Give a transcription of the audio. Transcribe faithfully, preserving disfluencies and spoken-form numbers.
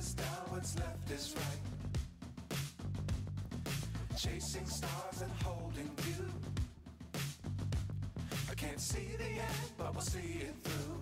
is down, what's left is right. Chasing stars and holding you. I can't see the end, but we'll see it through.